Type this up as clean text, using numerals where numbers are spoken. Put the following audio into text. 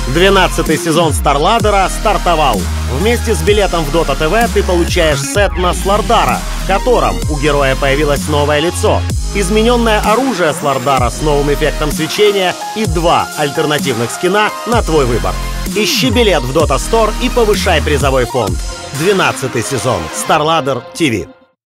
12-й сезон StarLadder стартовал. Вместе с билетом в Dota TV ты получаешь сет на Слардара, в котором у героя появилось новое лицо, измененное оружие Слардара с новым эффектом свечения и 2 альтернативных скина на твой выбор. Ищи билет в Dota Store и повышай призовой фонд. 12-й сезон StarLadder TV.